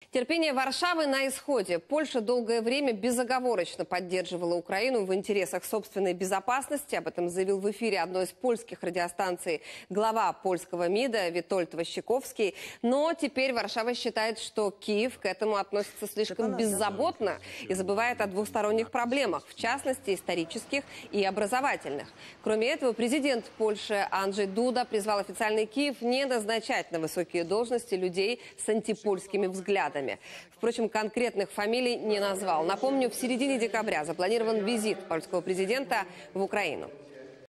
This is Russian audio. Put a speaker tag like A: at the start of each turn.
A: Терпение Варшавы на исходе. Польша долгое время безоговорочно поддерживала Украину в интересах собственной безопасности. Об этом заявил в эфире одной из польских радиостанций глава польского МИДа Витольд Ващиковский. Но теперь Варшава считает, что Киев к этому относится слишком беззаботно и забывает о двусторонних проблемах, в частности исторических и образовательных. Кроме этого, президент Польши Анджей Дуда призвал официальный Киев не назначать на высокие должности людей с антипольскими взглядами. Впрочем, конкретных фамилий не назвал. Напомню, в середине декабря запланирован визит польского президента в Украину.